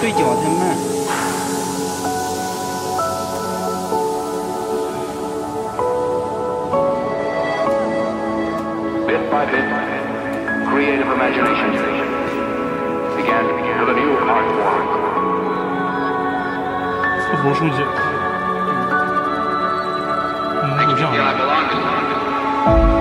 对焦太慢。 Bit by bit, creative imagination began to build a new art form. 测博书记，录像。